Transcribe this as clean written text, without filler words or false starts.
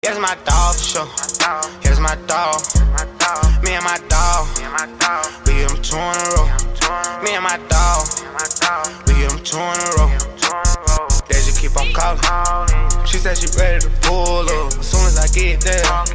Here's my dog for sure. Here's my dog. Me and my dog. We get them 2 in a row. Me and my dog. We get them 2 in a row. They just keep on calling. She said she ready to pull up as soon as I get there.